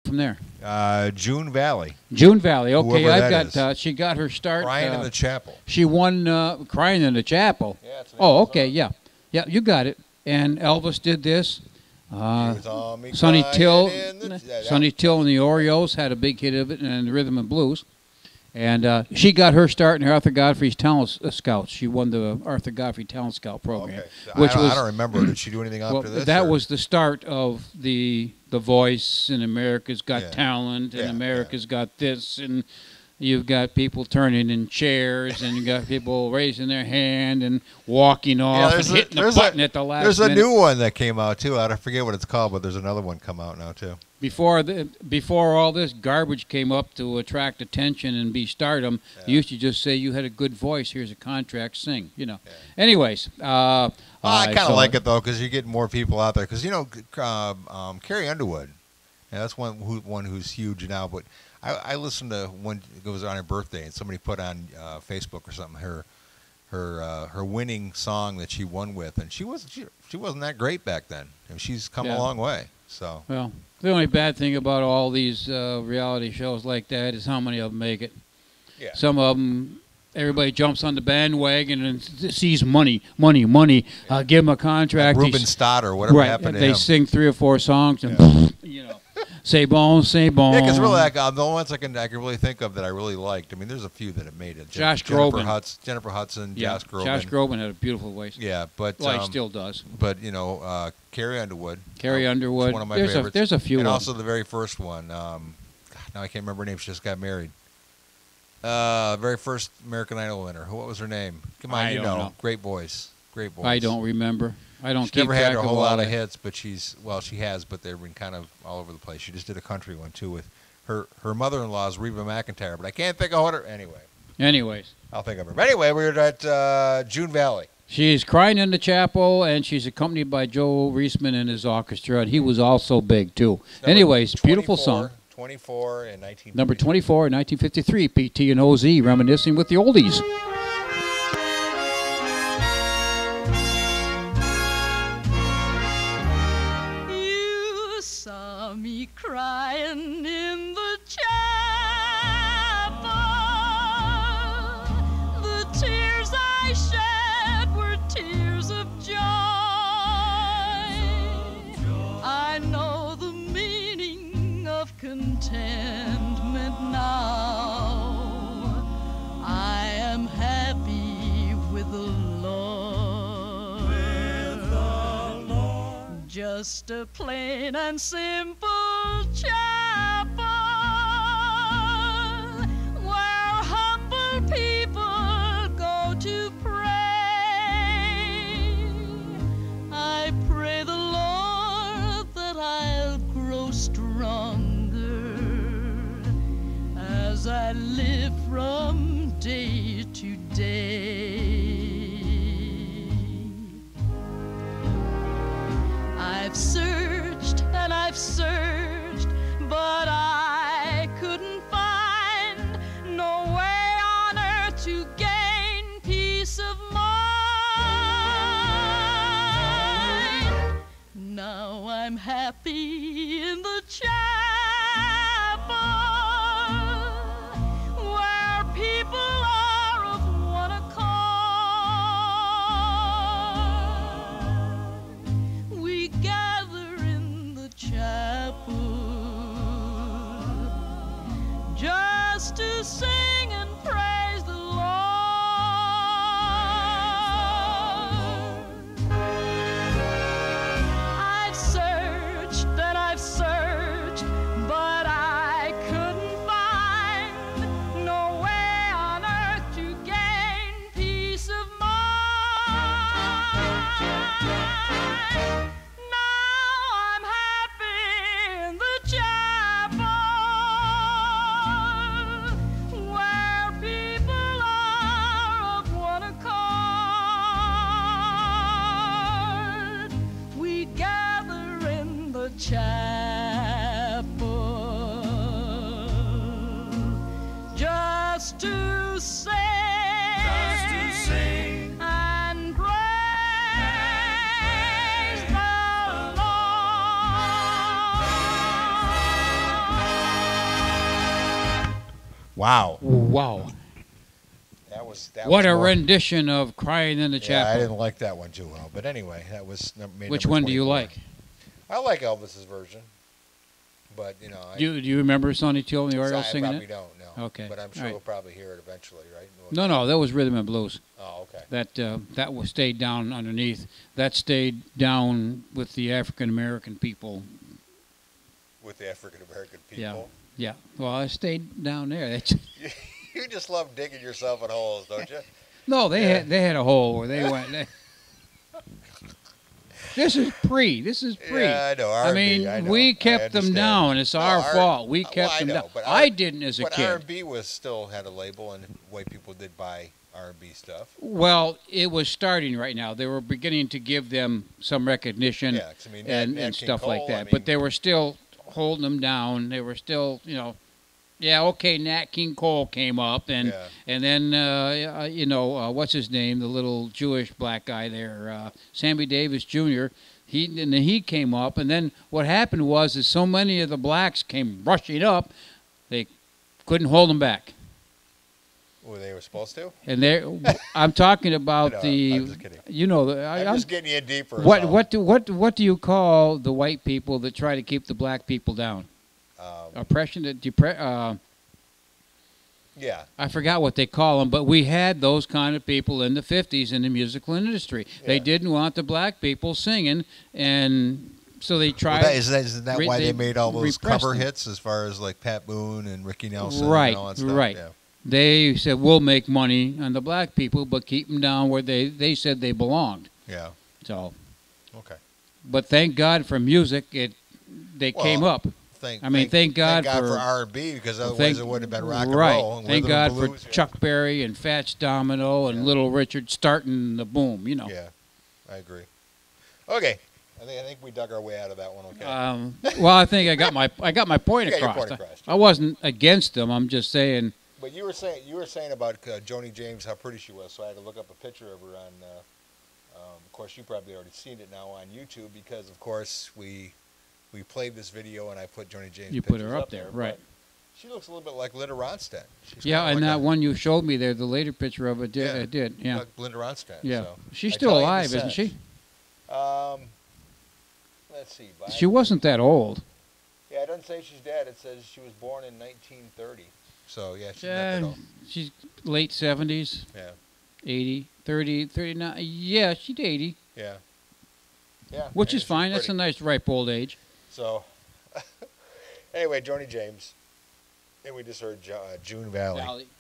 from there? June Valley. June Valley. Okay, Whoever I've that got. is. She got her start. Crying in the Chapel. She won Crying in the Chapel. Yeah, it's an Oh, Elvis okay, song. yeah, yeah, you got it. And Elvis did this. He was on me Sonny crying Till, in the- that- Sonny Till and the Oreos had a big hit of it, and the Rhythm and Blues. And she got her start in Arthur Godfrey's Talent Scouts. She won the Arthur Godfrey Talent Scout program, Okay. So which I was don't remember. Did she do anything well, after this? that or- was the start of the Voice and America's Got Yeah. Talent and Yeah, America's Got This, and you've got people turning in chairs, and you got people raising their hand and walking off and hitting the button at the last There's minute. a new one that came out too. I forget what it's called, but there's another one come out now too. Before all this garbage came up to attract attention and be stardom, you used to just say you had a good voice. Here's a contract, sing. You know. Yeah. Anyways, I kind of so- like it though because you get more people out there. Because Carrie Underwood, yeah, that's one who's huge now. But I listened to when it was on her birthday and somebody put on Facebook or something her winning song that she won with, and she wasn't that great back then. I mean, she's come a long way. So Well, the only bad thing about all these reality shows like that is how many of them make it. yeah, Some of them, everybody jumps on the bandwagon and sees money. Give them a contract. Ruben Stott or whatever happened to they him. sing 3 or 4 songs and you know, say bon, say bon. Yeah, because really, the only ones I can really think of that I really liked. I mean, there's a few that have made it. Josh Jennifer Groban. Jennifer Hudson, Yeah, Josh Groban. Josh Groban had a beautiful voice. Yeah, but Well, he still does. But Carrie Underwood. Carrie Underwood. One of my there's favorites. there's a few. And of also the very first one. God, now I can't remember her name. She just got married. Very first American Idol winner. What was her name? Come on, I you don't know. Great voice. Great voice. I don't remember. I don't She's keep never track had a of whole all lot of that. hits, but she has, but they've been kind of all over the place. She just did a country one too with her mother-in-law is Reba McEntire, but I can't think of her. Anyways, I'll think of her. But anyway, we were at June Valley. she's Crying in the Chapel, and she's accompanied by Joe Reisman and his orchestra, and he was also big too. Anyways, beautiful song. 24 in 19. Number 24 in 1953, PT and OZ reminiscing with the oldies. You saw me crying in the chapel. The tears I shed were tears of joy. I know the meaning of contentment now. I am happy with the Lord. Just a plain and simple chapel where humble people go to pray. I pray the Lord that I'll grow stronger as I live from day to day. I've searched and I've searched, but I couldn't find no way on earth to gain peace of mind. Now I'm happy in the chapel where people are of one accord. We gather in the chapel just to sing and praise the Lord. I've searched and I've searched, but I couldn't find no way on earth to gain peace of mind. Now I'm happy in the chapel where people are of one accord. We gather in the chapel just to sing and praise the Lord. Wow. Wow. That was What a more, rendition of Crying in the Yeah, I Chapel. didn't like that one too well. But anyway, that was made Which number one do you 24. like? I like Elvis's version. But, you know, Do you remember Sonny Till and the Orioles I singing probably it? don't, no. Okay. But I'm sure All right. we'll probably hear it eventually, right? No, that was Rhythm and Blues. Oh, okay. That was stayed down underneath. That stayed down with the African American people. With the African American Yeah. people. Yeah. Well, I stayed down there. You just love digging yourself in holes, don't you? No, they Yeah. had a hole where they went. This is pre. Yeah, I know. R&B, I mean, I know. we I kept them understand. down. It's No, our fault. We well, kept I them know, down. but I didn't as a but kid. R&B was still had a label, and white people did buy R&B stuff. Well, it was starting right now. They were beginning to give them some recognition Yeah, 'cause, I mean, and Nat King stuff like Cole, that. I mean- But they were still holding them down. They were still, yeah, okay, Nat King Cole came up, and then, what's his name, the little Jewish black guy there, Sammy Davis Jr., he came up, and then what happened was that so many of the blacks came rushing up, they couldn't hold them back. Well, they were supposed to? And I'm talking about I'm the, just kidding. I'm just getting you deeper. What do you call the white people that try to keep the black people down? Oppression, Yeah. I forgot what they call them, but we had those kind of people in the 50s in the musical industry. They Yeah. didn't want the black people singing, and so they tried. Well, isn't that why they made all those repressed cover them. hits, as far as like Pat Boone and Ricky Nelson Right, and all that stuff? right. Yeah. They said, we'll make money on the black people, but keep them down where they said they belonged. Yeah. So, Okay. but thank God for music, they came up. Thank God for for R&B, because otherwise it wouldn't have been rock and right. roll. And Thank rhythm and God for blues, yeah. Chuck Berry and Fats Domino and Little Richard starting the boom. Yeah, I agree. Okay, I think we dug our way out of that one. Okay. Well, I think I got my point You got your across. point across. I wasn't against them. I'm just saying. But you were saying about Joni James, how pretty she was. So I had to look up a picture of her on. Of course, you probably already seen it now on YouTube, because of course we played this video and I put Joni James. You put pictures her up there, right? but She looks a little bit like Linda Ronstadt. She's Yeah, kinda and like that one you showed me there, the later picture of it, Yeah. it did. Yeah. like Linda Ronstadt. Yeah. So She's I still tell you in alive, the isn't she? sense. Let's see. She wasn't that old. Yeah, it doesn't say she's dead. It says she was born in 1930. So yeah, she's not Yeah, that old. she's late 70s, Yeah. 80, 30, 39. Yeah, she's 80, Yeah. Yeah. which and is she's fine. That's a pretty. nice ripe old age. So, anyway, Joni James, and we just heard June Valley.